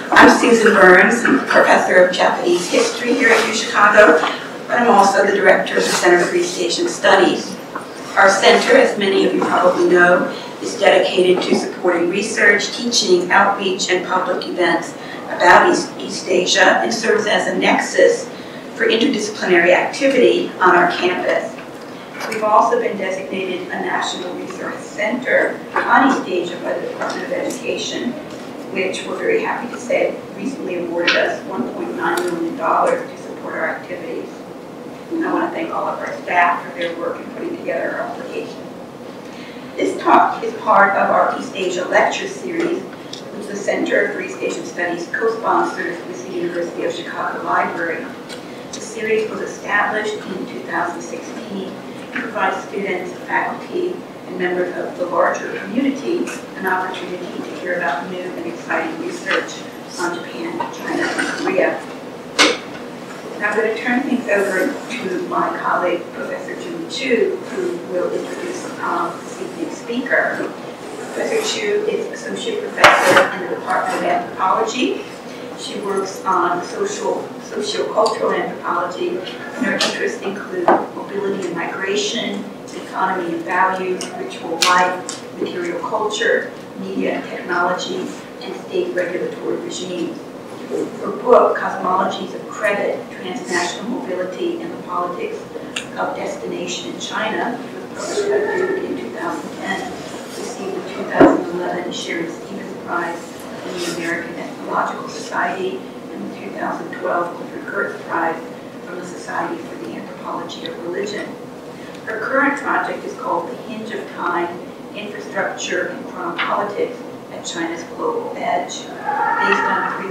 I'm Susan Burns, professor of Japanese history here at UChicago, but I'm also the director of the Center for East Asian Studies. Our center, as many of you probably know, is dedicated to supporting research, teaching, outreach, and public events about East Asia, and serves as a nexus for interdisciplinary activity on our campus. We've also been designated a National Resource Center on East Asia by the Department of Education, which we're very happy to say recently awarded us $1.9 million to support our activities. And I want to thank all of our staff for their work in putting together our application. This talk is part of our East Asia lecture series, which the Center for East Asian Studies co-sponsors with the University of Chicago Library. The series was established in 2016 to provide students, faculty, and members of the larger community an opportunity to hear about new and exciting research on Japan, China, and Korea. Now I'm going to turn things over to my colleague, Professor Julie Chu, who will introduce this evening's speaker. Professor Chu is Associate Professor in the Department of Anthropology. She works on sociocultural anthropology, and her interests include mobility and migration, economy and values, ritual life, material culture, media and technology, and state regulatory regimes. Her book, Cosmologies of Credit, Transnational Mobility and the Politics of Destination in China, which was published by Duke in 2010, received the 2011 Sharon Stevens Prize in the American Ethnological Society and the 2012 Clifford Geertz Prize from the Society for the Anthropology of Religion. Her current project is called The Hinge of Time, Infrastructure and Chronopolitics at China's Global Edge, based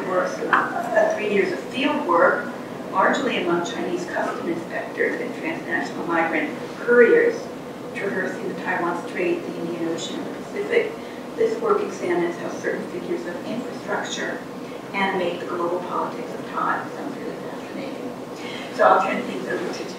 on 3 years of field work, largely among Chinese custom inspectors and transnational migrant couriers traversing the Taiwan Strait, the Indian Ocean, and the Pacific. This work examines how certain figures of infrastructure animate the global politics of time. Sounds really fascinating. So I'll turn things over to Julie.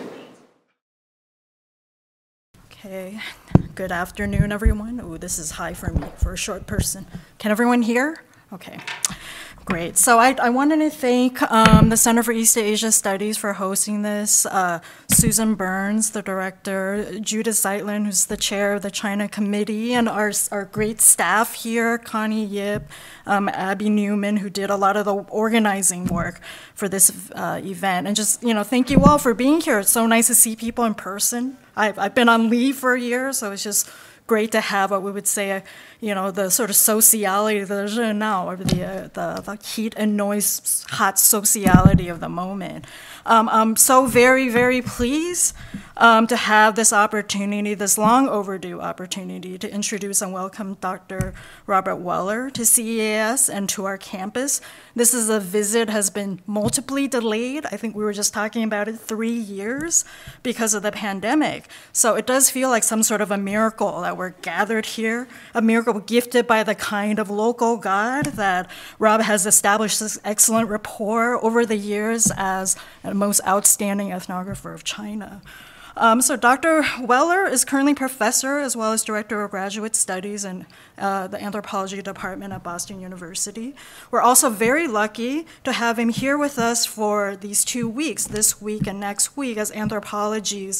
Okay, good afternoon, everyone. Oh, this is high for me, for a short person. Can everyone hear? Okay, great. So I wanted to thank the Center for East Asia Studies for hosting this, Susan Burns, the director, Judith Zeitlin, who's the chair of the China Committee, and our great staff here, Connie Yip, Abby Newman, who did a lot of the organizing work for this event. And just, thank you all for being here. It's so nice to see people in person. I've been on leave for a year, so it's just great to have what we would say, the sort of sociality now, or the heat and noise, hot sociality of the moment. I'm so very, very pleased to have this opportunity, this long overdue opportunity, to introduce and welcome Dr. Robert Weller to CEAS and to our campus. This is a visit has been multiply delayed. I think we were just talking about it, 3 years because of the pandemic. So it does feel like some sort of a miracle that we're gathered here, a miracle gifted by the kind of local God that Rob has established this excellent rapport over the years as the most outstanding ethnographer of China. So Dr. Weller is currently professor as well as director of graduate studies in the anthropology department at Boston University. We're also very lucky to have him here with us for these 2 weeks, this week and next week, as anthropology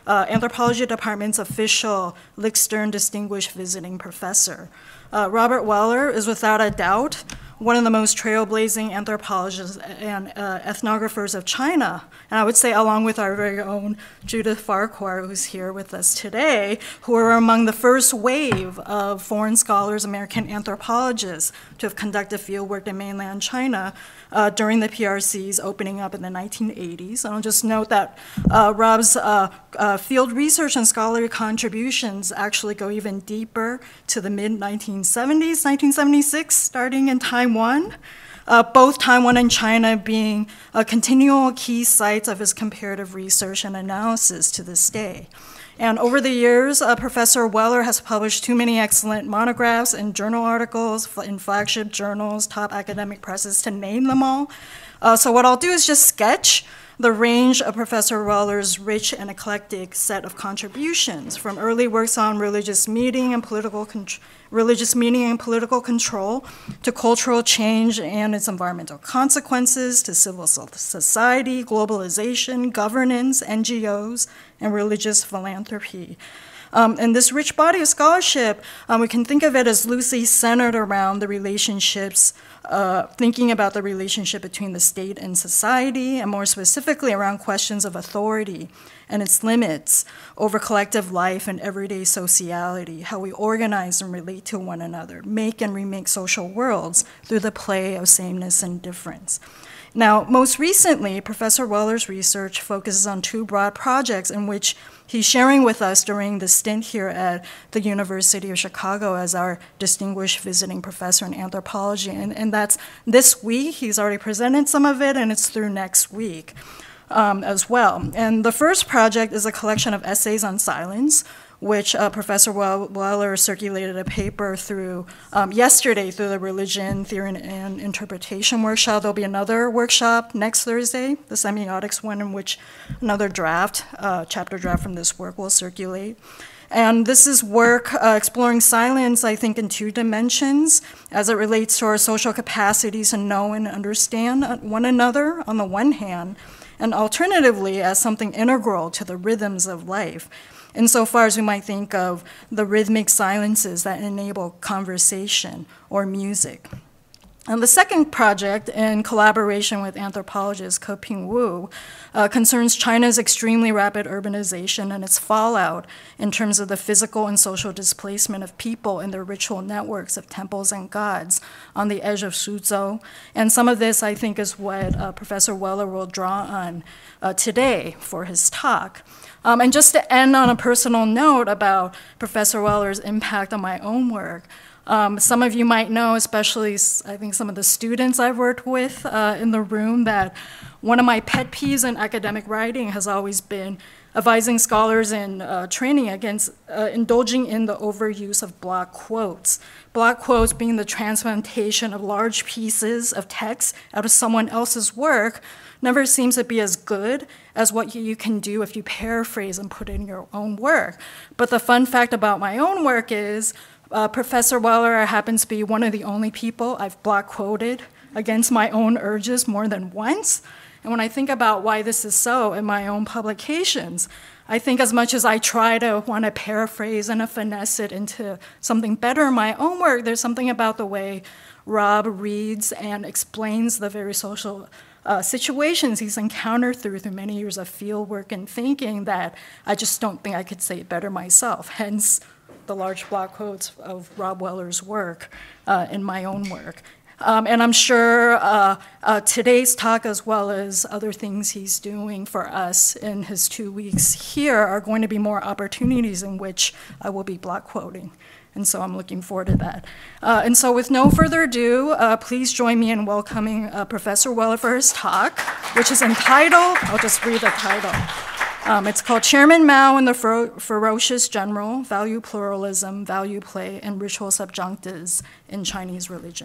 department's official Lick Stern Distinguished Visiting Professor. Robert Weller is without a doubt one of the most trailblazing anthropologists and ethnographers of China. And I would say, along with our very own Judith Farquhar, who's here with us today, who are among the first wave of foreign scholars, American anthropologists, to have conducted fieldwork in mainland China during the PRC's opening up in the 1980s. And I'll just note that Rob's field research and scholarly contributions actually go even deeper to the mid-1970s, 1976, starting in Taiwan. Both Taiwan and China being continual key sites of his comparative research and analysis to this day. And over the years, Professor Weller has published too many excellent monographs and journal articles in flagship journals, top academic presses, to name them all. So what I'll do is just sketch the range of Professor Weller's rich and eclectic set of contributions, from early works on religious meaning and political control, to cultural change and its environmental consequences, to civil society, globalization, governance, NGOs, and religious philanthropy. And this rich body of scholarship, we can think of it as loosely centered around the relationships, thinking about the relationship between the state and society, and more specifically around questions of authority and its limits over collective life and everyday sociality, how we organize and relate to one another, make and remake social worlds through the play of sameness and difference. Now, most recently, Professor Weller's research focuses on two broad projects in which he's sharing with us during the stint here at the University of Chicago as our distinguished visiting professor in anthropology. And that's this week. He's already presented some of it, and it's through next week as well. And the first project is a collection of essays on silence, which Professor Weller circulated a paper through yesterday through the Religion, Theory, and Interpretation workshop. There'll be another workshop next Thursday, the semiotics one, in which another draft, chapter draft from this work will circulate. And this is work exploring silence, I think, in two dimensions, as it relates to our social capacities to know and understand one another on the one hand, and alternatively as something integral to the rhythms of life, insofar as we might think of the rhythmic silences that enable conversation or music. And the second project, in collaboration with anthropologist Ke-Ping Wu, concerns China's extremely rapid urbanization and its fallout in terms of the physical and social displacement of people in their ritual networks of temples and gods on the edge of Suzhou. And some of this, I think, is what Professor Weller will draw on today for his talk. And just to end on a personal note about Professor Weller's impact on my own work, some of you might know, especially I think some of the students I've worked with in the room, that one of my pet peeves in academic writing has always been advising scholars in training against indulging in the overuse of block quotes. Block quotes being the transplantation of large pieces of text out of someone else's work never seems to be as good as what you can do if you paraphrase and put in your own work. But the fun fact about my own work is Professor Weller happens to be one of the only people I've block quoted against my own urges more than once. And when I think about why this is so in my own publications, I think as much as I try to want to paraphrase and finesse it into something better in my own work, there's something about the way Rob reads and explains the very social situations he's encountered through many years of field work and thinking that I just don't think I could say it better myself, hence the large block quotes of Rob Weller's work in my own work. And I'm sure today's talk, as well as other things he's doing for us in his 2 weeks here, are going to be more opportunities in which I will be block quoting. And so I'm looking forward to that. And so with no further ado, please join me in welcoming Professor Weller for his talk, which is entitled, I'll just read the title. It's called Chairman Mao and the Ferocious General, Value Pluralism, Value Play, and Ritual Subjunctives in Chinese Religion.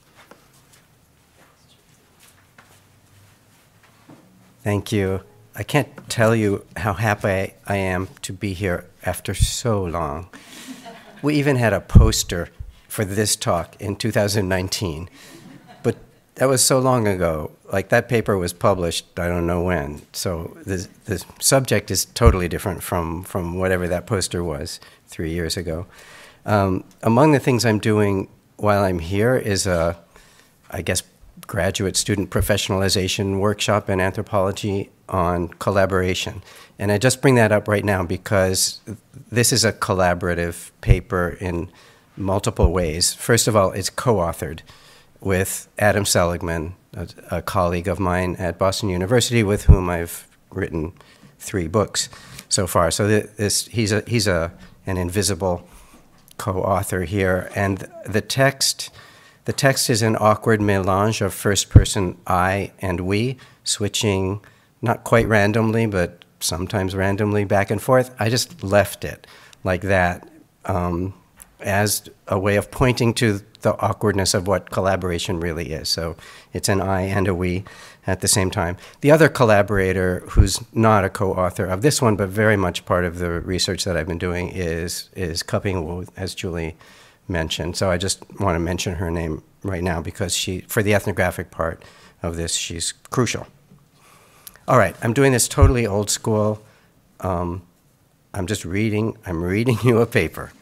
Thank you. I can't tell you how happy I am to be here after so long. We even had a poster for this talk in 2019, but that was so long ago. Like, that paper was published, I don't know when. So the subject is totally different from whatever that poster was 3 years ago. Among the things I'm doing while I'm here is a, I guess, graduate student professionalization workshop in anthropology on collaboration. And I just bring that up right now because this is a collaborative paper in multiple ways. First of all, it's co-authored with Adam Seligman, a colleague of mine at Boston University with whom I've written 3 books so far. So he's an invisible co-author here. And the text is an awkward melange of first-person I and we, switching not quite randomly, but sometimes randomly back and forth. I just left it like that. as a way of pointing to the awkwardness of what collaboration really is. So it's an I and a we at the same time. The other collaborator, who's not a co-author of this one, but very much part of the research that I've been doing, is Cupping Wu, as Julie mentioned. So I just want to mention her name right now because for the ethnographic part of this, she's crucial. All right, I'm doing this totally old school. I'm reading you a paper.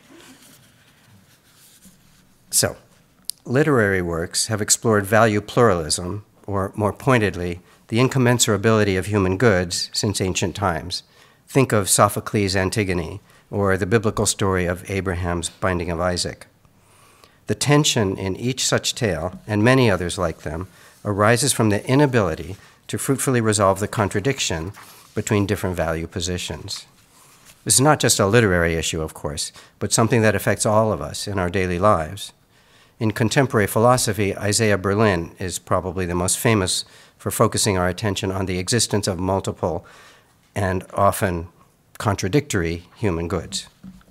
So, literary works have explored value pluralism, or more pointedly, the incommensurability of human goods since ancient times. Think of Sophocles' Antigone, or the biblical story of Abraham's binding of Isaac. The tension in each such tale, and many others like them, arises from the inability to fruitfully resolve the contradiction between different value positions. This is not just a literary issue, of course, but something that affects all of us in our daily lives. In contemporary philosophy, Isaiah Berlin is probably the most famous for focusing our attention on the existence of multiple and often contradictory human goods.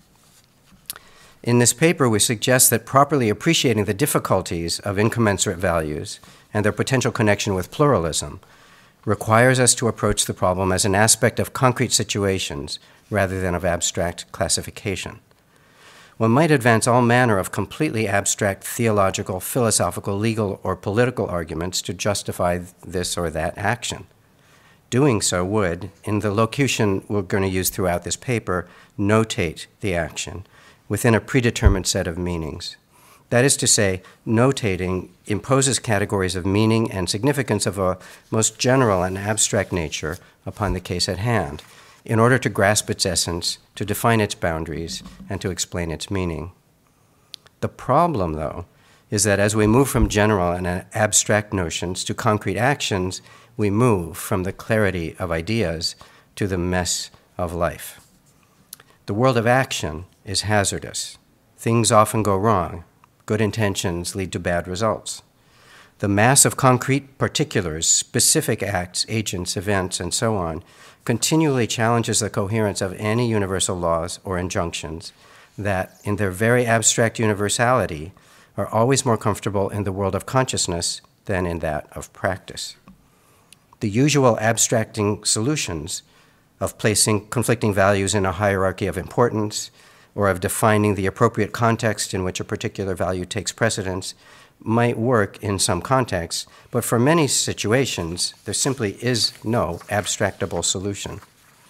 In this paper, we suggest that properly appreciating the difficulties of incommensurate values and their potential connection with pluralism requires us to approach the problem as an aspect of concrete situations rather than of abstract classification. One might advance all manner of completely abstract theological, philosophical, legal, or political arguments to justify this or that action. Doing so would, in the locution we're going to use throughout this paper, notate the action within a predetermined set of meanings. That is to say, notating imposes categories of meaning and significance of a most general and abstract nature upon the case at hand, in order to grasp its essence, to define its boundaries, and to explain its meaning. The problem, though, is that as we move from general and abstract notions to concrete actions, we move from the clarity of ideas to the mess of life. The world of action is hazardous. Things often go wrong. Good intentions lead to bad results. The mass of concrete particulars, specific acts, agents, events, and so on, continually challenges the coherence of any universal laws or injunctions that, in their very abstract universality, are always more comfortable in the world of consciousness than in that of practice. The usual abstracting solutions of placing conflicting values in a hierarchy of importance, or of defining the appropriate context in which a particular value takes precedence, might work in some contexts, but for many situations, there simply is no abstractable solution.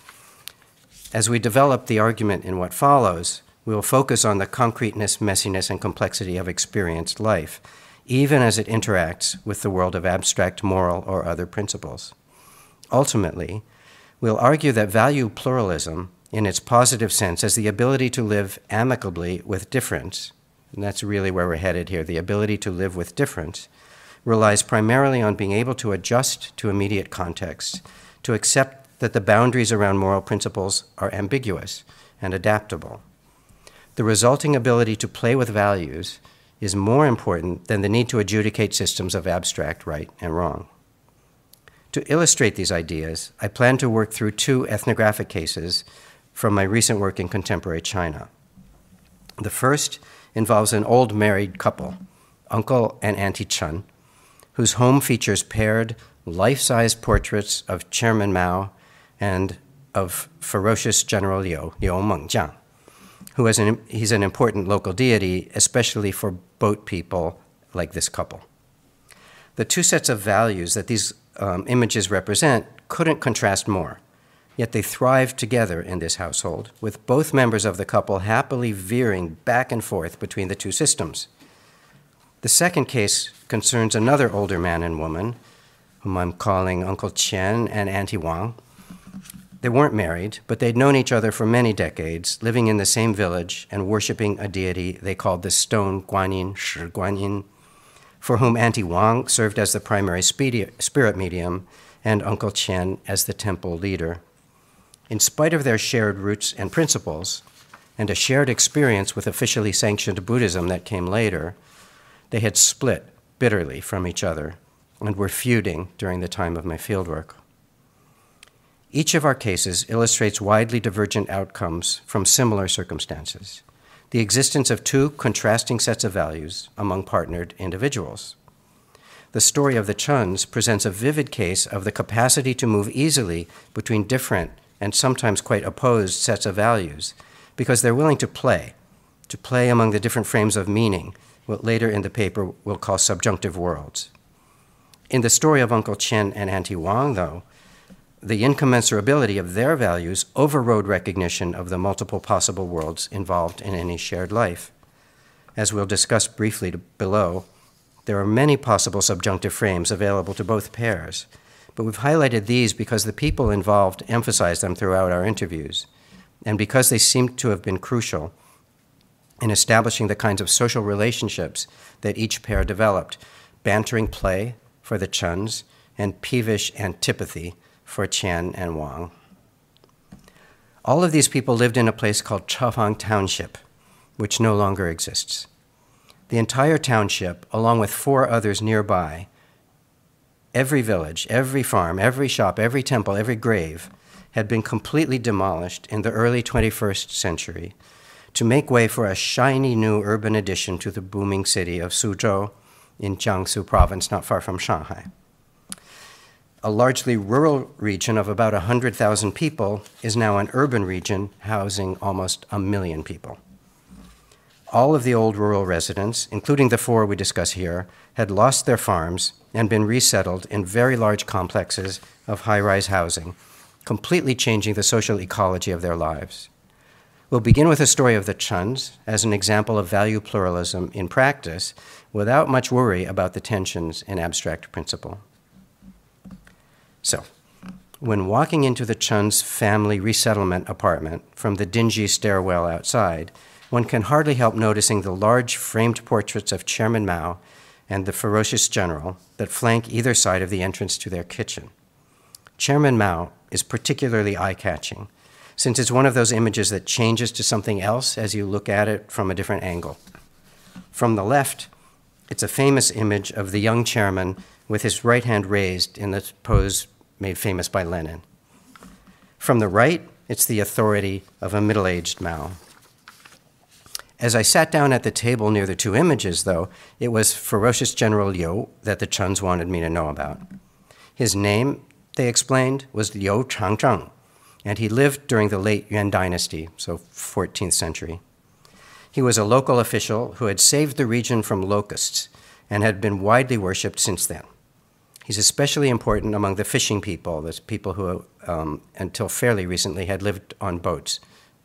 As we develop the argument in what follows, we will focus on the concreteness, messiness, and complexity of experienced life, even as it interacts with the world of abstract moral or other principles. Ultimately, we'll argue that value pluralism, in its positive sense, as the ability to live amicably with difference, and that's really where we're headed here, the ability to live with difference, relies primarily on being able to adjust to immediate context, to accept that the boundaries around moral principles are ambiguous and adaptable. The resulting ability to play with values is more important than the need to adjudicate systems of abstract right and wrong. To illustrate these ideas, I plan to work through two ethnographic cases from my recent work in contemporary China. The first involves an old married couple, Uncle and Auntie Chen, whose home features paired, life-size portraits of Chairman Mao and of Ferocious General Liu Mengjiang, he's an important local deity, especially for boat people like this couple. The two sets of values that these images represent couldn't contrast more. Yet they thrived together in this household, with both members of the couple happily veering back and forth between the two systems. The second case concerns another older man and woman, whom I'm calling Uncle Qian and Auntie Wang. They weren't married, but they'd known each other for many decades, living in the same village and worshiping a deity they called the Stone Guanyin, Shi Guanyin, for whom Auntie Wang served as the primary spirit medium and Uncle Qian as the temple leader. In spite of their shared roots and principles, and a shared experience with officially sanctioned Buddhism that came later, they had split bitterly from each other and were feuding during the time of my fieldwork. Each of our cases illustrates widely divergent outcomes from similar circumstances. the existence of two contrasting sets of values among partnered individuals. The story of the Chuns presents a vivid case of the capacity to move easily between different and sometimes quite opposed sets of values, because they're willing to play among the different frames of meaning, what later in the paper we'll call subjunctive worlds. In the story of Uncle Chen and Auntie Wang, though, the incommensurability of their values overrode recognition of the multiple possible worlds involved in any shared life. As we'll discuss briefly below, there are many possible subjunctive frames available to both pairs, but we've highlighted these because the people involved emphasized them throughout our interviews, and because they seem to have been crucial in establishing the kinds of social relationships that each pair developed: bantering play for the Chuns and peevish antipathy for Chen and Wang. All of these people lived in a place called Chefang Township, which no longer exists. The entire township, along with 4 others nearby, every village, every farm, every shop, every temple, every grave, had been completely demolished in the early 21st century to make way for a shiny new urban addition to the booming city of Suzhou in Jiangsu province, not far from Shanghai. A largely rural region of about 100,000 people is now an urban region housing almost 1 million people. All of the old rural residents, including the 4 we discuss here, had lost their farms and been resettled in very large complexes of high-rise housing, completely changing the social ecology of their lives. We'll begin with a story of the Chuns as an example of value pluralism in practice without much worry about the tensions in abstract principle. So, when walking into the Chun's family resettlement apartment from the dingy stairwell outside, one can hardly help noticing the large framed portraits of Chairman Mao and the Ferocious General that flank either side of the entrance to their kitchen. Chairman Mao is particularly eye-catching, since it's one of those images that changes to something else as you look at it from a different angle. From the left, it's a famous image of the young chairman with his right hand raised in the pose made famous by Lenin. From the right, it's the authority of a middle-aged Mao. As I sat down at the table near the 2 images, though, it was Ferocious General Liu that the Chuns wanted me to know about. His name, they explained, was Liu Changzheng, and he lived during the late Yuan dynasty, so 14th century. He was a local official who had saved the region from locusts and had been widely worshipped since then. He's especially important among the fishing people, those people who, until fairly recently, had lived on boats,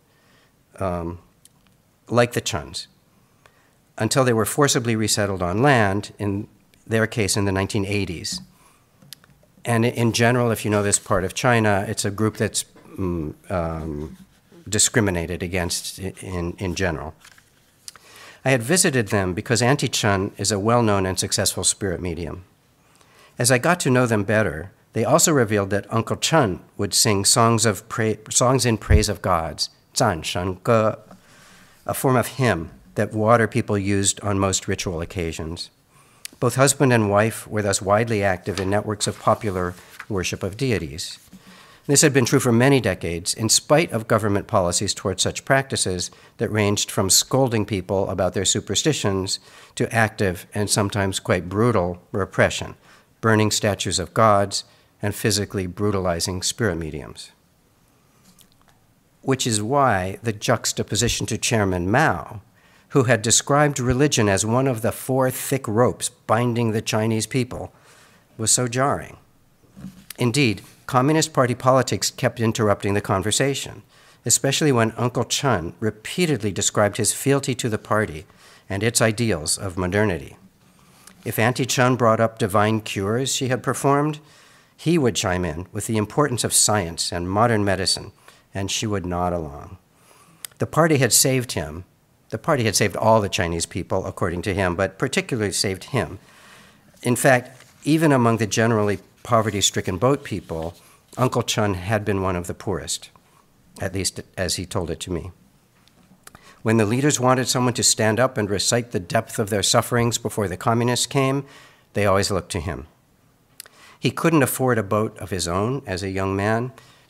like the Chuns, until they were forcibly resettled on land, in their case in the 1980s. And in general, if you know this part of China, it's a group that's discriminated against in general. I had visited them because Auntie Chun is a well-known and successful spirit medium. As I got to know them better, they also revealed that Uncle Chun would sing songs in praise of gods, 赞神歌, a form of hymn that water people used on most ritual occasions. Both husband and wife were thus widely active in networks of popular worship of deities. This had been true for many decades, in spite of government policies towards such practices that ranged from scolding people about their superstitions to active and sometimes quite brutal repression, burning statues of gods and physically brutalizing spirit mediums. Which is why the juxtaposition to Chairman Mao, who had described religion as one of the 4 thick ropes binding the Chinese people, was so jarring. Indeed, Communist Party politics kept interrupting the conversation, especially when Uncle Chun repeatedly described his fealty to the party and its ideals of modernity. If Auntie Chun brought up divine cures she had performed, he would chime in with the importance of science and modern medicine, and she would nod along. The party had saved him. The party had saved all the Chinese people, according to him, but particularly saved him. In fact, even among the generally poverty-stricken boat people, Uncle Chun had been one of the poorest, at least as he told it to me. When the leaders wanted someone to stand up and recite the depth of their sufferings before the communists came, they always looked to him. He couldn't afford a boat of his own as a young man,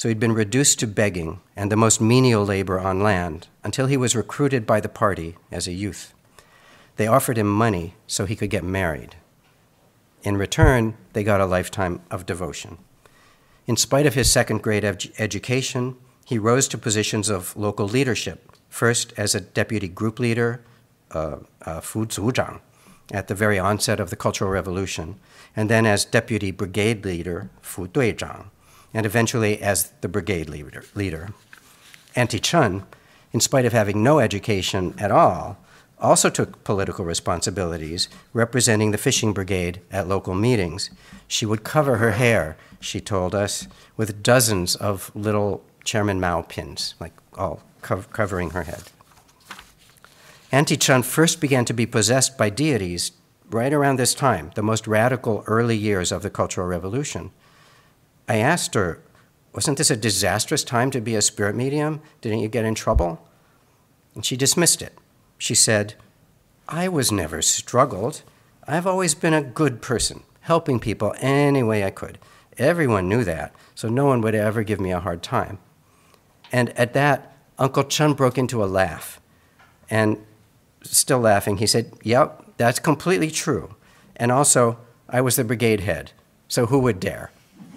so he'd been reduced to begging and the most menial labor on land until he was recruited by the party as a youth. They offered him money so he could get married. In return, they got a lifetime of devotion. In spite of his second-grade education, he rose to positions of local leadership, first as a deputy group leader, Fu Zuzhang, at the very onset of the Cultural Revolution, and then as deputy brigade leader, Fu Duizhang, and eventually as the brigade leader. Auntie Chun, in spite of having no education at all, also took political responsibilities, representing the fishing brigade at local meetings. She would cover her hair, she told us, with dozens of little Chairman Mao pins, like all covering her head. Auntie Chun first began to be possessed by deities right around this time, the most radical early years of the Cultural Revolution. I asked her, wasn't this a disastrous time to be a spirit medium? Didn't you get in trouble? And she dismissed it. She said, I was never struggled. I've always been a good person, helping people any way I could. Everyone knew that, so no one would ever give me a hard time. And at that, Uncle Chun broke into a laugh. And still laughing, he said, yep, that's completely true. And also, I was the brigade head, so who would dare?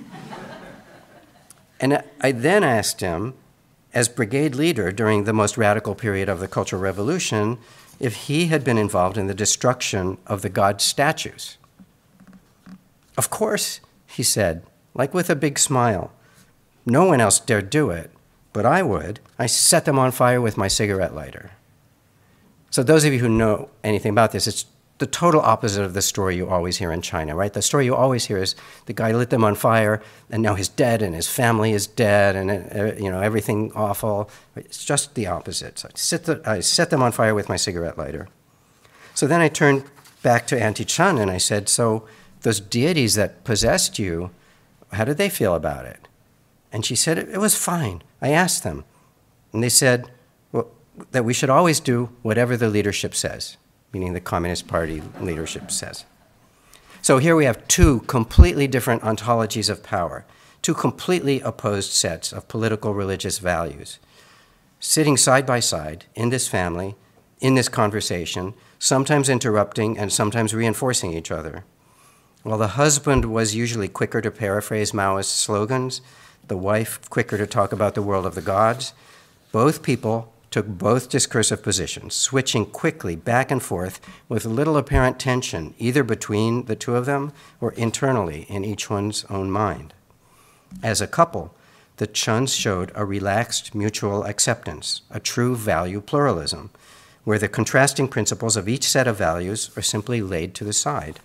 And I then asked him, as brigade leader during the most radical period of the Cultural Revolution, if he had been involved in the destruction of the god statues. Of course, he said, like with a big smile. No one else dared do it, but I would. I set them on fire with my cigarette lighter. So those of you who know anything about this, it's the total opposite of the story you always hear in China, right? The story you always hear is the guy lit them on fire, and now he's dead, and his family is dead, and everything awful. It's just the opposite. So I set them on fire with my cigarette lighter. So then I turned back to Auntie Chun, and I said, so those deities that possessed you, how did they feel about it? And she said, it was fine. I asked them, and they said, well, that we should always do whatever the leadership says, meaning the Communist Party leadership says. So here we have two completely different ontologies of power, two completely opposed sets of political religious values, sitting side by side in this family, in this conversation, sometimes interrupting and sometimes reinforcing each other. While the husband was usually quicker to paraphrase Maoist slogans, the wife quicker to talk about the world of the gods, both people took both discursive positions, switching quickly back and forth with little apparent tension, either between the two of them or internally in each one's own mind. As a couple, the Chuns showed a relaxed mutual acceptance, a true value pluralism, where the contrasting principles of each set of values are simply laid to the side.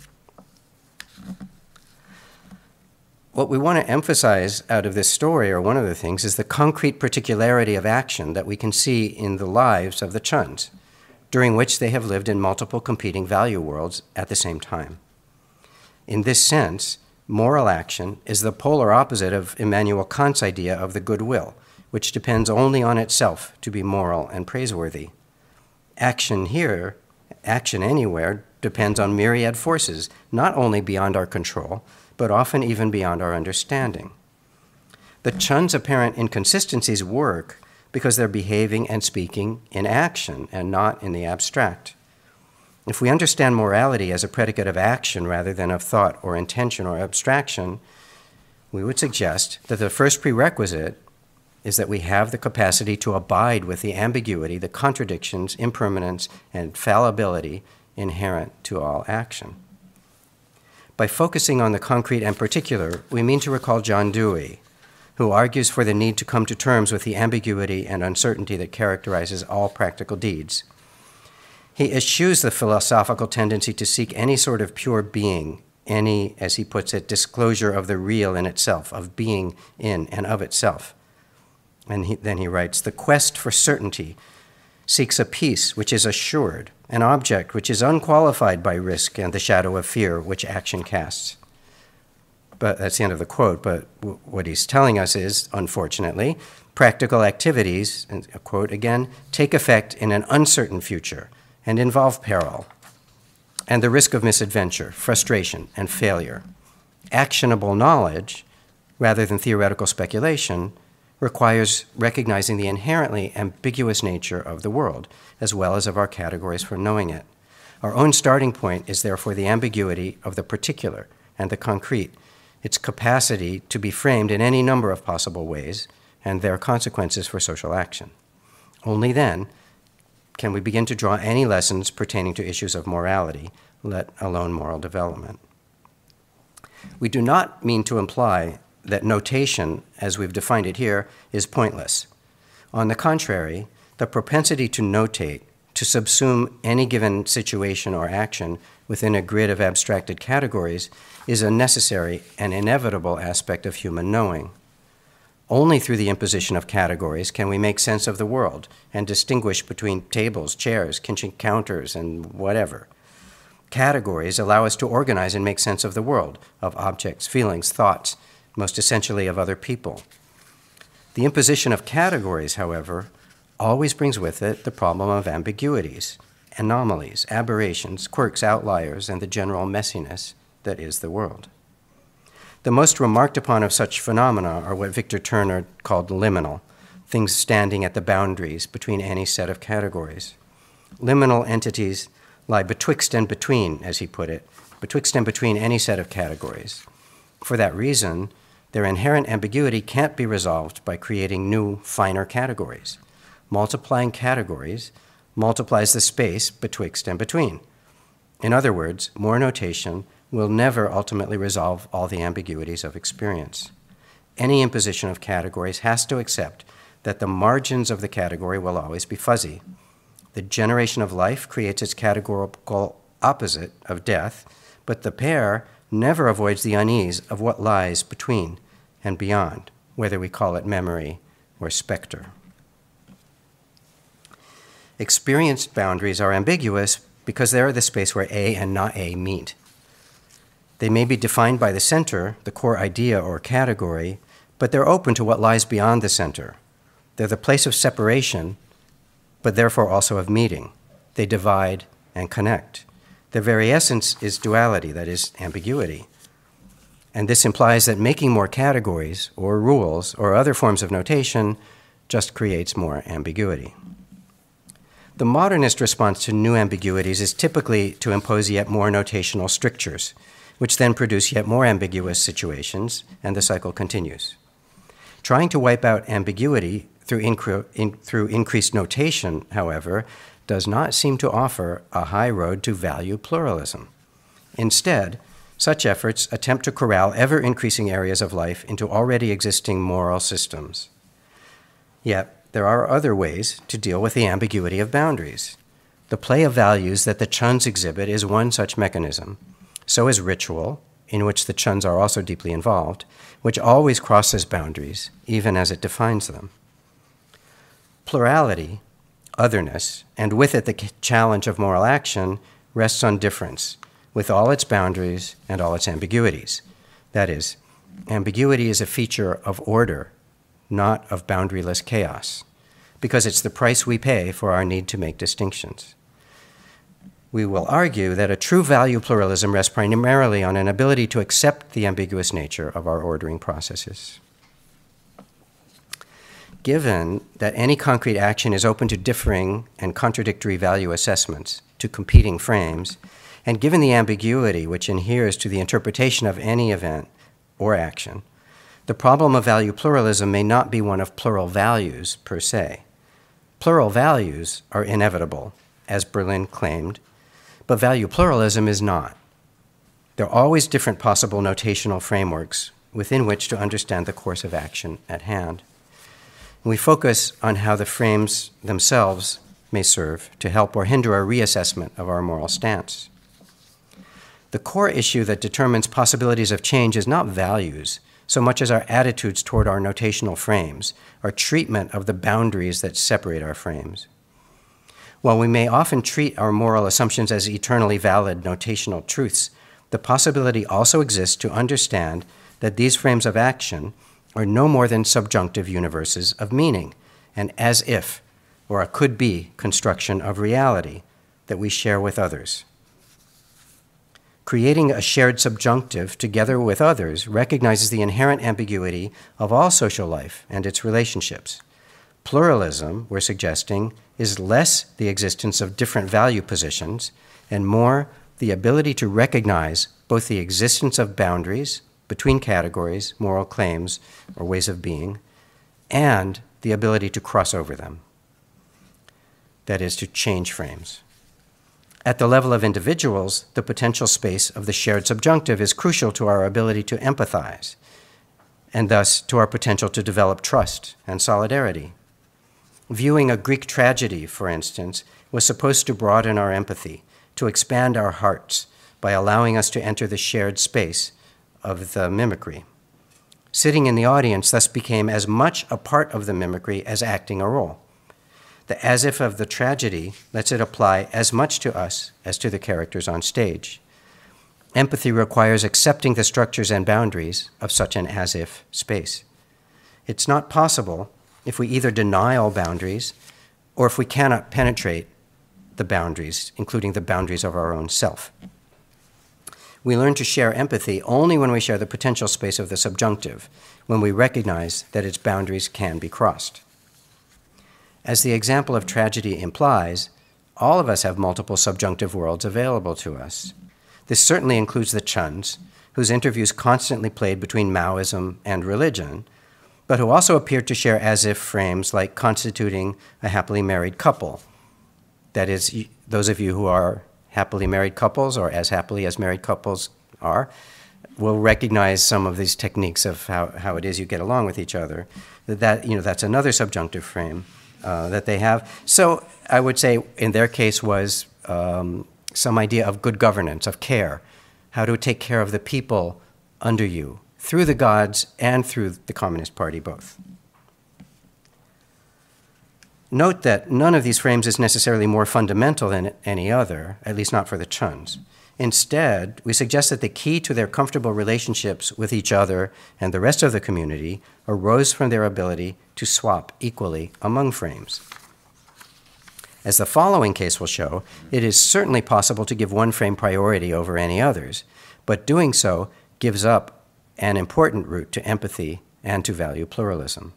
What we want to emphasize out of this story, or one of the things, is the concrete particularity of action that we can see in the lives of the Chuns, during which they have lived in multiple competing value worlds at the same time. In this sense, moral action is the polar opposite of Immanuel Kant's idea of the good will, which depends only on itself to be moral and praiseworthy. Action here, action anywhere, depends on myriad forces, not only beyond our control, but often even beyond our understanding. The Chun's apparent inconsistencies work because they're behaving and speaking in action and not in the abstract. If we understand morality as a predicate of action rather than of thought or intention or abstraction, we would suggest that the first prerequisite is that we have the capacity to abide with the ambiguity, the contradictions, impermanence, and fallibility inherent to all action. By focusing on the concrete and particular, we mean to recall John Dewey, who argues for the need to come to terms with the ambiguity and uncertainty that characterizes all practical deeds. He eschews the philosophical tendency to seek any sort of pure being, any, as he puts it, disclosure of the real in itself, of being in and of itself. And then he writes, the quest for certainty seeks a peace which is assured, an object which is unqualified by risk and the shadow of fear which action casts. But that's the end of the quote, but what he's telling us is, unfortunately, practical activities, and a quote again, take effect in an uncertain future and involve peril and the risk of misadventure, frustration, and failure. Actionable knowledge, rather than theoretical speculation, requires recognizing the inherently ambiguous nature of the world, as well as of our categories for knowing it. Our own starting point is therefore the ambiguity of the particular and the concrete, its capacity to be framed in any number of possible ways, and their consequences for social action. Only then can we begin to draw any lessons pertaining to issues of morality, let alone moral development. We do not mean to imply that notation, as we've defined it here, is pointless. On the contrary, the propensity to notate, to subsume any given situation or action within a grid of abstracted categories, is a necessary and inevitable aspect of human knowing. Only through the imposition of categories can we make sense of the world and distinguish between tables, chairs, kitchen counters, and whatever. Categories allow us to organize and make sense of the world, of objects, feelings, thoughts, most essentially of other people. The imposition of categories, however, always brings with it the problem of ambiguities, anomalies, aberrations, quirks, outliers, and the general messiness that is the world. The most remarked upon of such phenomena are what Victor Turner called liminal, things standing at the boundaries between any set of categories. Liminal entities lie betwixt and between, as he put it, betwixt and between any set of categories. For that reason, their inherent ambiguity can't be resolved by creating new, finer categories. Multiplying categories multiplies the space betwixt and between. In other words, more notation will never ultimately resolve all the ambiguities of experience. Any imposition of categories has to accept that the margins of the category will always be fuzzy. The generation of life creates its categorical opposite of death, but the pair never avoids the unease of what lies between and beyond, whether we call it memory or specter. Experienced boundaries are ambiguous because they are the space where A and not A meet. They may be defined by the center, the core idea or category, but they're open to what lies beyond the center. They're the place of separation, but therefore also of meeting. They divide and connect. Their very essence is duality, that is, ambiguity. And this implies that making more categories or rules or other forms of notation just creates more ambiguity. The modernist response to new ambiguities is typically to impose yet more notational strictures, which then produce yet more ambiguous situations, and the cycle continues. Trying to wipe out ambiguity through increased notation, however, does not seem to offer a high road to value pluralism. Instead, such efforts attempt to corral ever-increasing areas of life into already existing moral systems. Yet, there are other ways to deal with the ambiguity of boundaries. The play of values that the Chuns exhibit is one such mechanism. So is ritual, in which the Chuns are also deeply involved, which always crosses boundaries, even as it defines them. Plurality, otherness, and with it the challenge of moral action, rests on difference, with all its boundaries and all its ambiguities. That is, ambiguity is a feature of order, not of boundaryless chaos, because it's the price we pay for our need to make distinctions. We will argue that a true value pluralism rests primarily on an ability to accept the ambiguous nature of our ordering processes. Given that any concrete action is open to differing and contradictory value assessments, to competing frames, and given the ambiguity which inheres to the interpretation of any event or action, the problem of value pluralism may not be one of plural values per se. Plural values are inevitable, as Berlin claimed, but value pluralism is not. There are always different possible notational frameworks within which to understand the course of action at hand. And we focus on how the frames themselves may serve to help or hinder a reassessment of our moral stance. The core issue that determines possibilities of change is not values, so much as our attitudes toward our notational frames, our treatment of the boundaries that separate our frames. While we may often treat our moral assumptions as eternally valid notational truths, the possibility also exists to understand that these frames of action are no more than subjunctive universes of meaning, an as-if, or a could-be construction of reality that we share with others. Creating a shared subjunctive together with others recognizes the inherent ambiguity of all social life and its relationships. Pluralism, we're suggesting, is less the existence of different value positions and more the ability to recognize both the existence of boundaries between categories, moral claims, or ways of being, and the ability to cross over them. That is, to change frames. At the level of individuals, the potential space of the shared subjunctive is crucial to our ability to empathize, and thus to our potential to develop trust and solidarity. Viewing a Greek tragedy, for instance, was supposed to broaden our empathy, to expand our hearts by allowing us to enter the shared space of the mimicry. Sitting in the audience thus became as much a part of the mimicry as acting a role. The as if of the tragedy lets it apply as much to us as to the characters on stage. Empathy requires accepting the structures and boundaries of such an as if space. It's not possible if we either deny all boundaries or if we cannot penetrate the boundaries, including the boundaries of our own self. We learn to share empathy only when we share the potential space of the subjunctive, when we recognize that its boundaries can be crossed. As the example of tragedy implies, all of us have multiple subjunctive worlds available to us. This certainly includes the Chuns, whose interviews constantly played between Maoism and religion, but who also appeared to share as-if frames like constituting a happily married couple. That is, those of you who are happily married couples or as happily as married couples are will recognize some of these techniques of how it is you get along with each other. That's another subjunctive frame that they have. So I would say in their case was some idea of good governance, of care, how to take care of the people under you, through the gods and through the Communist Party both. Note that none of these frames is necessarily more fundamental than any other, at least not for the Chuns. Instead, we suggest that the key to their comfortable relationships with each other and the rest of the community arose from their ability to swap equally among frames. As the following case will show, it is certainly possible to give one frame priority over any others, but doing so gives up an important route to empathy and to value pluralism.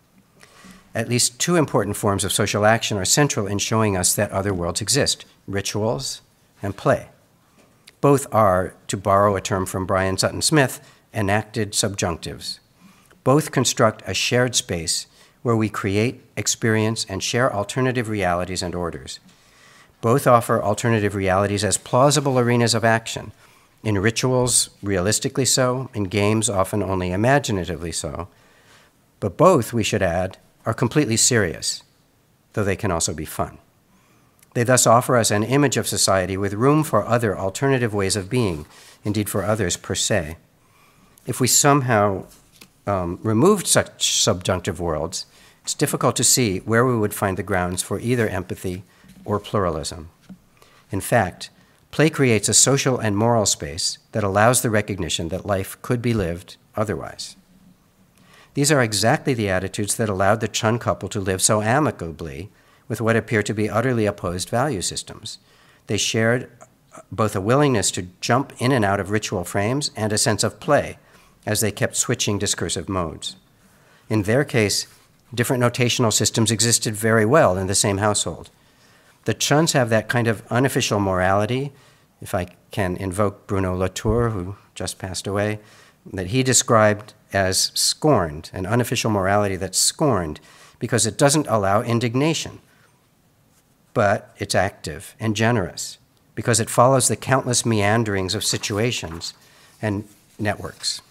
At least two important forms of social action are central in showing us that other worlds exist: rituals and play. Both are, to borrow a term from Brian Sutton Smith, enacted subjunctives. Both construct a shared space where we create, experience, and share alternative realities and orders. Both offer alternative realities as plausible arenas of action. In rituals, realistically so; in games, often only imaginatively so. But both, we should add, are completely serious, though they can also be fun. They thus offer us an image of society with room for other alternative ways of being, indeed for others per se. If we somehow removed such subjunctive worlds, it's difficult to see where we would find the grounds for either empathy or pluralism. In fact, play creates a social and moral space that allows the recognition that life could be lived otherwise. These are exactly the attitudes that allowed the Chun couple to live so amicably with what appear to be utterly opposed value systems. They shared both a willingness to jump in and out of ritual frames and a sense of play as they kept switching discursive modes. In their case, different notational systems existed very well in the same household. The Chuns have that kind of unofficial morality, if I can invoke Bruno Latour, who just passed away, that he described as scorned, an unofficial morality that's scorned because it doesn't allow indignation, but it's active and generous because it follows the countless meanderings of situations and networks.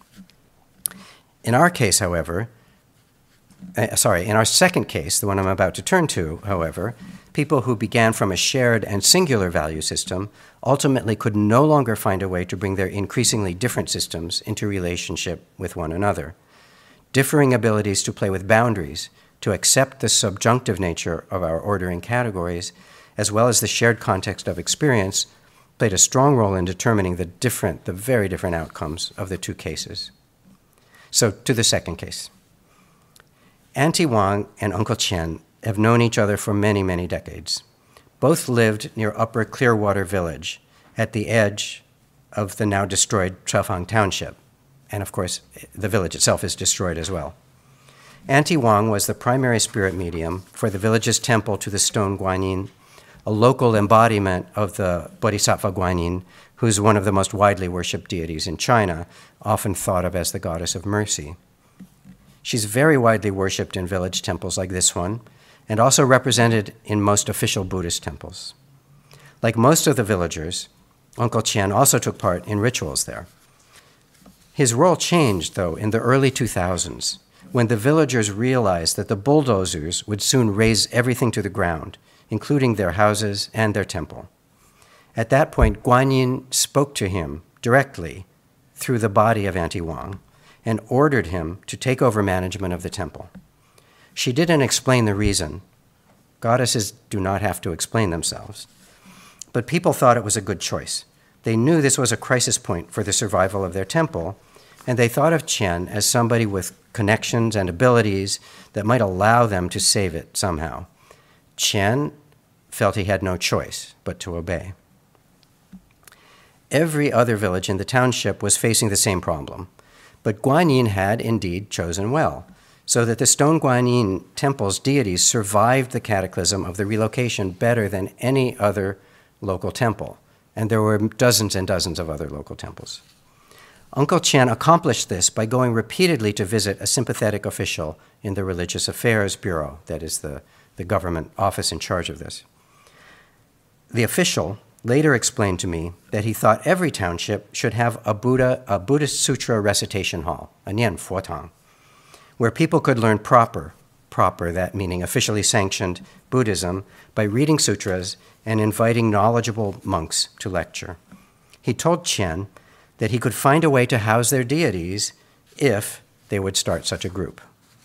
In our case, however, in our second case, the one I'm about to turn to, however, people who began from a shared and singular value system ultimately could no longer find a way to bring their increasingly different systems into relationship with one another. Differing abilities to play with boundaries, to accept the subjunctive nature of our ordering categories, as well as the shared context of experience, played a strong role in determining the very different outcomes of the two cases. So to the second case. Auntie Wang and Uncle Chen have known each other for many, many decades. Both lived near Upper Clearwater Village, at the edge of the now destroyed Chefang Township. And of course, the village itself is destroyed as well. Auntie Wang was the primary spirit medium for the village's temple to the stone Guanyin, a local embodiment of the Bodhisattva Guanyin, who's one of the most widely worshipped deities in China, often thought of as the goddess of mercy. She's very widely worshipped in village temples like this one, and also represented in most official Buddhist temples. Like most of the villagers, Uncle Qian also took part in rituals there. His role changed, though, in the early 2000s, when the villagers realized that the bulldozers would soon raze everything to the ground, including their houses and their temple. At that point, Guanyin spoke to him directly through the body of Auntie Wang and ordered him to take over management of the temple. She didn't explain the reason. Goddesses do not have to explain themselves. But people thought it was a good choice. They knew this was a crisis point for the survival of their temple, and they thought of Qian as somebody with connections and abilities that might allow them to save it somehow. Qian felt he had no choice but to obey. Every other village in the township was facing the same problem, but Guanyin had indeed chosen well, so that the stone Guanyin temple's deities survived the cataclysm of the relocation better than any other local temple, and there were dozens and dozens of other local temples. Uncle Qian accomplished this by going repeatedly to visit a sympathetic official in the Religious Affairs Bureau, that is the government office in charge of this. The official later explained to me that he thought every township should have a Buddhist sutra recitation hall, a Nian Fuotang, where people could learn proper, that meaning officially sanctioned Buddhism, by reading sutras and inviting knowledgeable monks to lecture. He told Qian that he could find a way to house their deities if they would start such a group.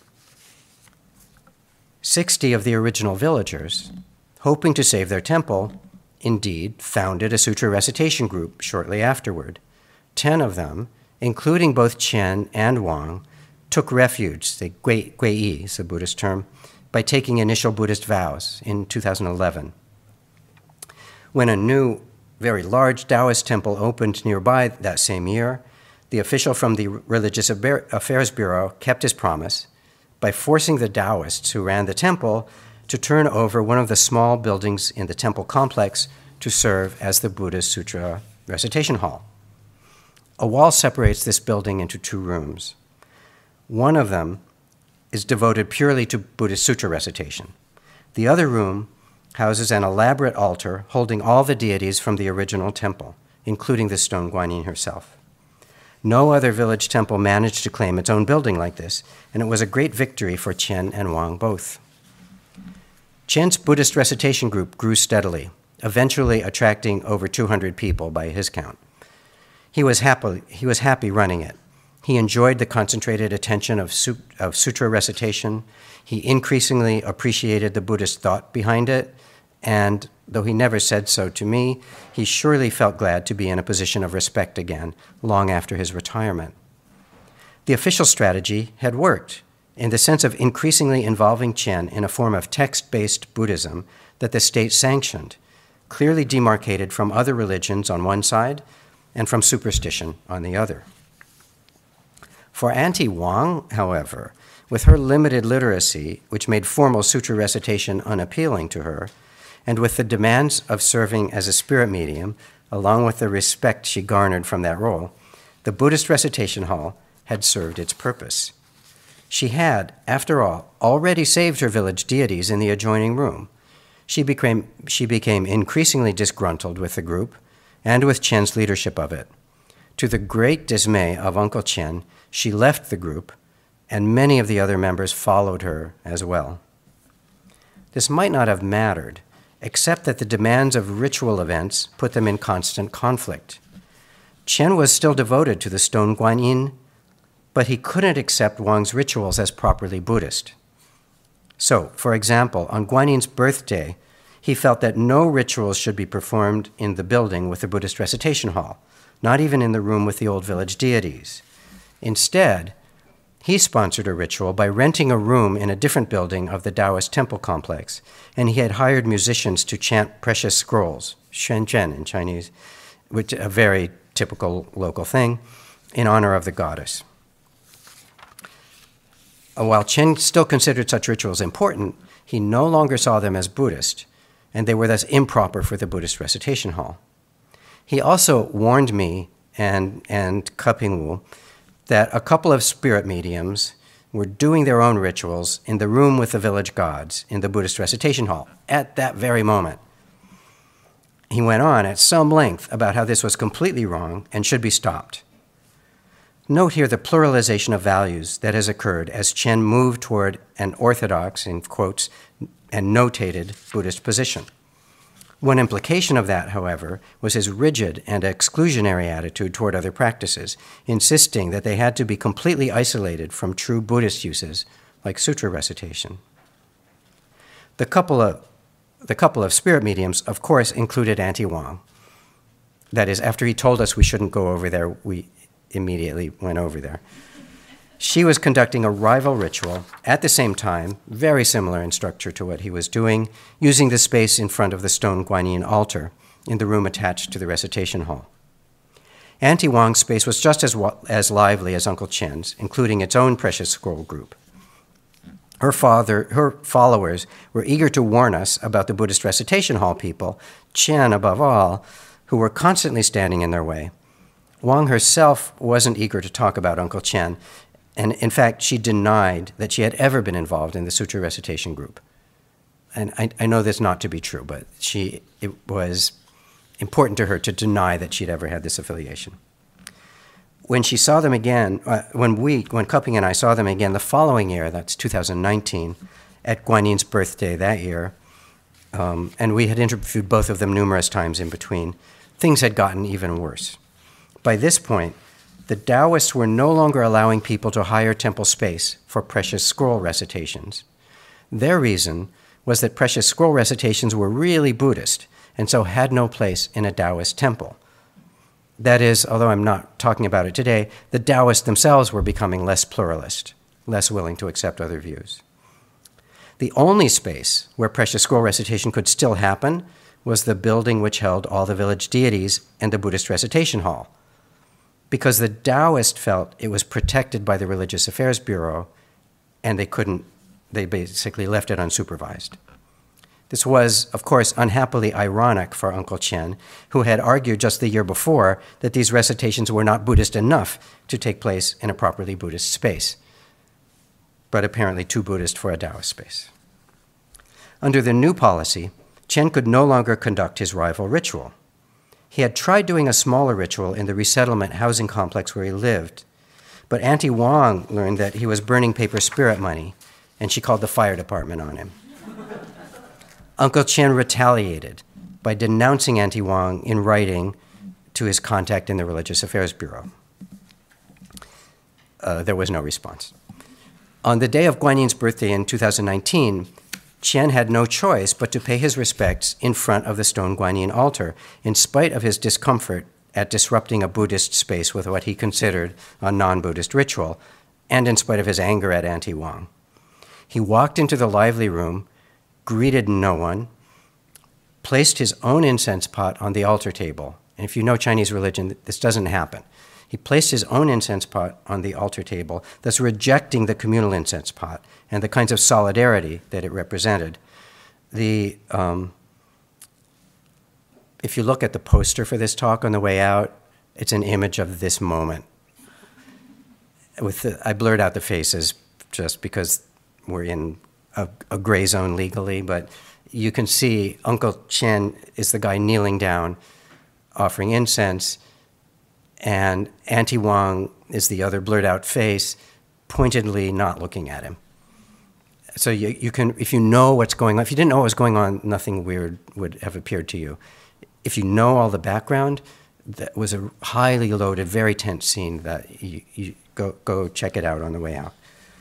60 of the original villagers, hoping to save their temple, indeed founded a sutra recitation group shortly afterward. 10 of them, including both Qian and Wang, took refuge, the Gui is the Buddhist term, by taking initial Buddhist vows in 2011. When a new, very large Taoist temple opened nearby that same year, the official from the Religious Affairs Bureau kept his promise by forcing the Taoists who ran the temple to turn over one of the small buildings in the temple complex to serve as the Buddhist Sutra recitation hall. A wall separates this building into 2 rooms. One of them is devoted purely to Buddhist Sutra recitation. The other room houses an elaborate altar holding all the deities from the original temple, including the stone Guanyin herself. No other village temple managed to claim its own building like this, and it was a great victory for Qian and Wang both. Qian's Buddhist recitation group grew steadily, eventually attracting over 200 people by his count. He was happy running it. He enjoyed the concentrated attention of sutra recitation. He increasingly appreciated the Buddhist thought behind it, and though he never said so to me, he surely felt glad to be in a position of respect again, long after his retirement. The official strategy had worked, in the sense of increasingly involving Qian in a form of text-based Buddhism that the state sanctioned, clearly demarcated from other religions on one side and from superstition on the other. For Auntie Wang, however, with her limited literacy, which made formal sutra recitation unappealing to her, and with the demands of serving as a spirit medium, along with the respect she garnered from that role, the Buddhist recitation hall had served its purpose. She had, after all, already saved her village deities in the adjoining room. She became increasingly disgruntled with the group and with Qian's leadership of it. To the great dismay of Uncle Qian, she left the group, and many of the other members followed her as well. This might not have mattered, except that the demands of ritual events put them in constant conflict. Qian was still devoted to the stone Guanyin, but he couldn't accept Wang's rituals as properly Buddhist. So, for example, on Guanyin's birthday, he felt that no rituals should be performed in the building with the Buddhist recitation hall, not even in the room with the old village deities. Instead, he sponsored a ritual by renting a room in a different building of the Taoist temple complex, and he had hired musicians to chant precious scrolls, xuanzhen in Chinese, which are very typical local thing, in honor of the goddess. While Chen still considered such rituals important, he no longer saw them as Buddhist, and they were thus improper for the Buddhist recitation hall. He also warned me and Kapingwu that a couple of spirit mediums were doing their own rituals in the room with the village gods in the Buddhist recitation hall at that very moment. He went on at some length about how this was completely wrong and should be stopped. Note here the pluralization of values that has occurred as Chen moved toward an orthodox, in quotes, and notated Buddhist position. One implication of that, however, was his rigid and exclusionary attitude toward other practices, insisting that they had to be completely isolated from true Buddhist uses, like sutra recitation. The couple of spirit mediums, of course, included Auntie Wang. That is, after he told us we shouldn't go over there, we immediately went over there. She was conducting a rival ritual at the same time, very similar in structure to what he was doing, using the space in front of the stone Guanyin altar in the room attached to the recitation hall. Auntie Wang's space was just as lively as Uncle Chen's, including its own precious scroll group. Her followers were eager to warn us about the Buddhist recitation hall people, Chen above all, who were constantly standing in their way. Wang herself wasn't eager to talk about Uncle Chen, and in fact, she denied that she had ever been involved in the sutra recitation group. And I know this not to be true, but it was important to her to deny that she'd ever had this affiliation. When she saw them again, when Cupping and I saw them again the following year, that's 2019, at Guanyin's birthday that year, and we had interviewed both of them numerous times in between, things had gotten even worse. By this point, the Taoists were no longer allowing people to hire temple space for precious scroll recitations. Their reason was that precious scroll recitations were really Buddhist, and so had no place in a Taoist temple. That is, although I'm not talking about it today, the Taoists themselves were becoming less pluralist, less willing to accept other views. The only space where precious scroll recitation could still happen was the building which held all the village deities and the Buddhist recitation hall, because the Taoist felt it was protected by the Religious Affairs Bureau, and they basically left it unsupervised. This was, of course, unhappily ironic for Uncle Chen, who had argued just the year before that these recitations were not Buddhist enough to take place in a properly Buddhist space, but apparently too Buddhist for a Taoist space. Under the new policy, Chen could no longer conduct his rival ritual. He had tried doing a smaller ritual in the resettlement housing complex where he lived, but Auntie Wang learned that he was burning paper spirit money, and she called the fire department on him. Uncle Chen retaliated by denouncing Auntie Wang in writing to his contact in the Religious Affairs Bureau. There was no response. On the day of Guanyin's birthday in 2019, Chen had no choice but to pay his respects in front of the stone Guanyin altar, in spite of his discomfort at disrupting a Buddhist space with what he considered a non-Buddhist ritual, and in spite of his anger at Auntie Wang. He walked into the lively room, greeted no one, placed his own incense pot on the altar table. And if you know Chinese religion, this doesn't happen. He placed his own incense pot on the altar table, thus rejecting the communal incense pot and the kinds of solidarity that it represented. If you look at the poster for this talk on the way out, it's an image of this moment. I blurred out the faces just because we're in a gray zone legally, but you can see Uncle Chen is the guy kneeling down, offering incense, and Auntie Wang is the other blurred out face, pointedly not looking at him. So you can, if you know what's going on, if you didn't know what was going on, nothing weird would have appeared to you. If you know all the background, that was a highly loaded, very tense scene that you go check it out on the way out.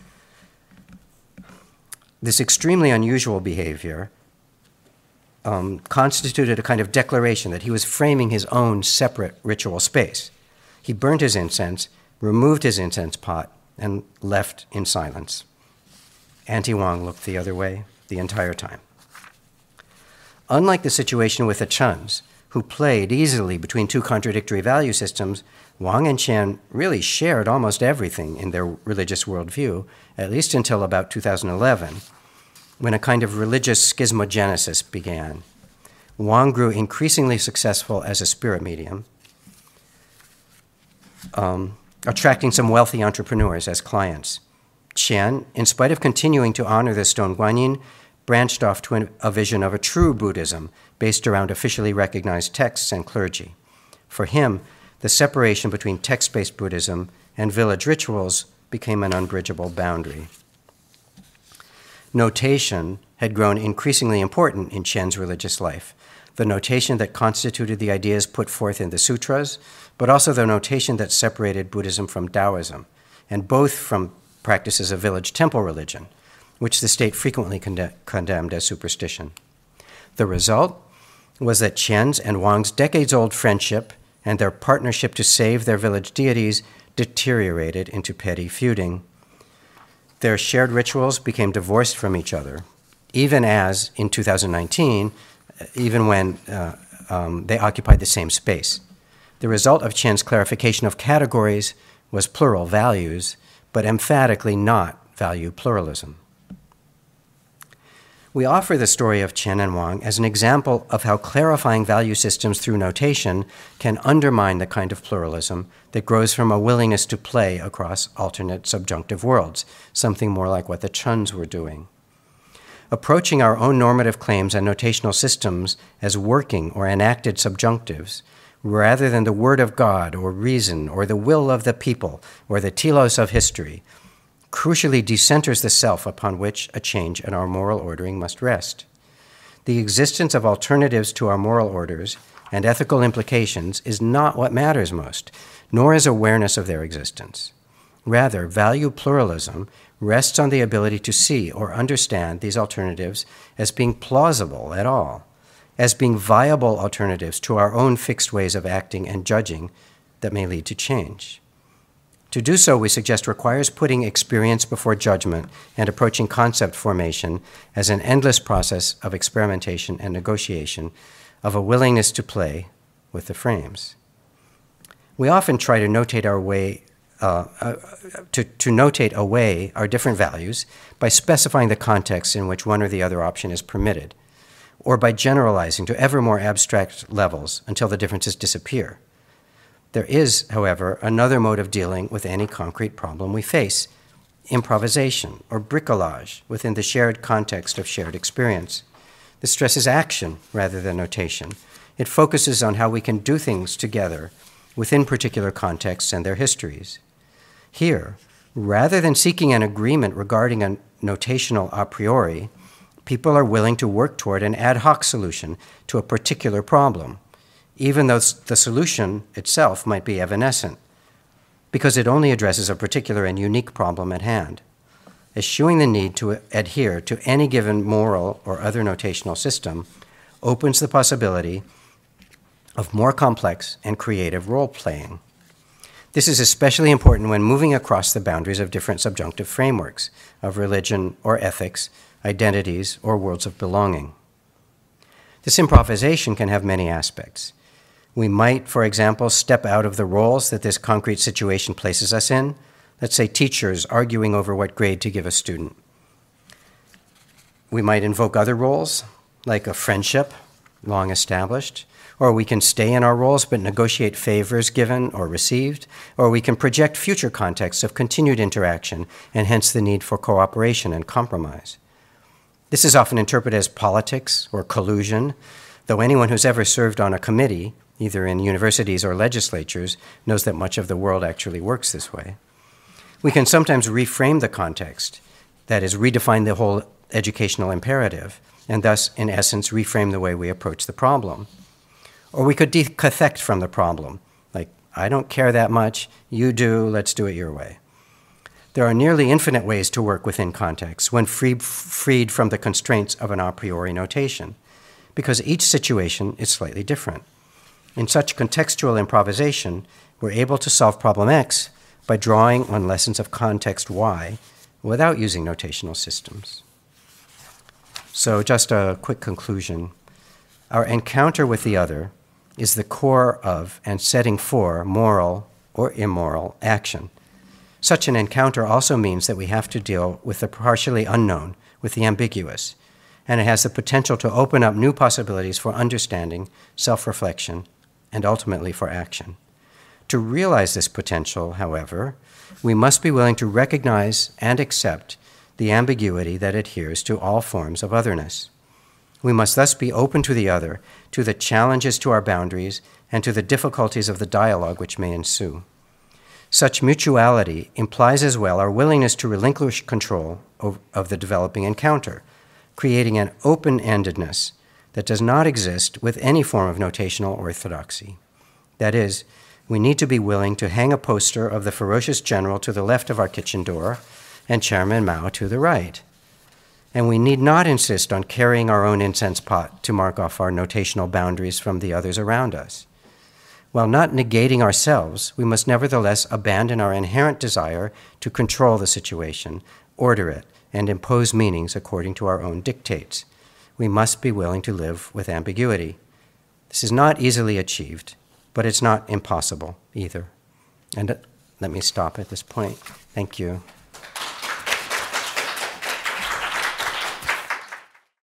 This extremely unusual behavior constituted a kind of declaration that he was framing his own separate ritual space. He burned his incense, removed his incense pot, and left in silence. Auntie Wang looked the other way the entire time. Unlike the situation with the Chens, who played easily between two contradictory value systems, Wang and Chen really shared almost everything in their religious worldview, at least until about 2011, when a kind of religious schismogenesis began. Wang grew increasingly successful as a spirit medium, attracting some wealthy entrepreneurs as clients. Chen, in spite of continuing to honor the stone guanyin, branched off to a vision of a true Buddhism based around officially recognized texts and clergy. For him, the separation between text-based Buddhism and village rituals became an unbridgeable boundary. Notation had grown increasingly important in Chen's religious life, the notation that constituted the ideas put forth in the sutras, but also the notation that separated Buddhism from Taoism, and both from practices of village temple religion, which the state frequently condemned as superstition. The result was that Chen's and Wang's decades-old friendship and their partnership to save their village deities deteriorated into petty feuding. Their shared rituals became divorced from each other, even as, in 2019, even when they occupied the same space. The result of Chen's clarification of categories was plural values, but emphatically not value pluralism. We offer the story of Chen and Wang as an example of how clarifying value systems through notation can undermine the kind of pluralism that grows from a willingness to play across alternate subjunctive worlds, something more like what the Chuns were doing. Approaching our own normative claims and notational systems as working or enacted subjunctives, rather than the word of God or reason or the will of the people or the telos of history, crucially decenters the self upon which a change in our moral ordering must rest. The existence of alternatives to our moral orders and ethical implications is not what matters most, nor is awareness of their existence. Rather, value pluralism rests on the ability to see or understand these alternatives as being plausible at all, as being viable alternatives to our own fixed ways of acting and judging that may lead to change. To do so, we suggest, requires putting experience before judgment and approaching concept formation as an endless process of experimentation and negotiation, of a willingness to play with the frames. We often try to notate our way, notate away our different values by specifying the context in which one or the other option is permitted, or by generalizing to ever more abstract levels until the differences disappear. There is, however, another mode of dealing with any concrete problem we face: improvisation or bricolage within the shared context of shared experience. This stresses action rather than notation. It focuses on how we can do things together within particular contexts and their histories. Here, rather than seeking an agreement regarding a notational a priori, people are willing to work toward an ad hoc solution to a particular problem, even though the solution itself might be evanescent, because it only addresses a particular and unique problem at hand. Eschewing the need to adhere to any given moral or other notational system opens the possibility of more complex and creative role-playing. This is especially important when moving across the boundaries of different subjunctive frameworks of religion or ethics, identities, or worlds of belonging. This improvisation can have many aspects. We might, for example, step out of the roles that this concrete situation places us in. Let's say teachers arguing over what grade to give a student. We might invoke other roles, like a friendship, long established, or we can stay in our roles but negotiate favors given or received, or we can project future contexts of continued interaction and hence the need for cooperation and compromise. This is often interpreted as politics or collusion, though anyone who's ever served on a committee, either in universities or legislatures, knows that much of the world actually works this way. We can sometimes reframe the context, that is, redefine the whole educational imperative, and thus, in essence, reframe the way we approach the problem. Or we could decathect from the problem, like, I don't care that much, you do, let's do it your way. There are nearly infinite ways to work within context when freed from the constraints of an a priori notation, because each situation is slightly different. In such contextual improvisation, we're able to solve problem X by drawing on lessons of context Y without using notational systems. So just a quick conclusion. Our encounter with the other is the core of and setting for moral or immoral action. Such an encounter also means that we have to deal with the partially unknown, with the ambiguous, and it has the potential to open up new possibilities for understanding, self-reflection, and ultimately for action. To realize this potential, however, we must be willing to recognize and accept the ambiguity that adheres to all forms of otherness. We must thus be open to the other, to the challenges to our boundaries, and to the difficulties of the dialogue which may ensue. Such mutuality implies as well our willingness to relinquish control of the developing encounter, creating an open-endedness that does not exist with any form of notational orthodoxy. That is, we need to be willing to hang a poster of the Ferocious General to the left of our kitchen door and Chairman Mao to the right. And we need not insist on carrying our own incense pot to mark off our notational boundaries from the others around us. While not negating ourselves, we must nevertheless abandon our inherent desire to control the situation, order it, and impose meanings according to our own dictates. We must be willing to live with ambiguity. This is not easily achieved, but it's not impossible either. And let me stop at this point. Thank you.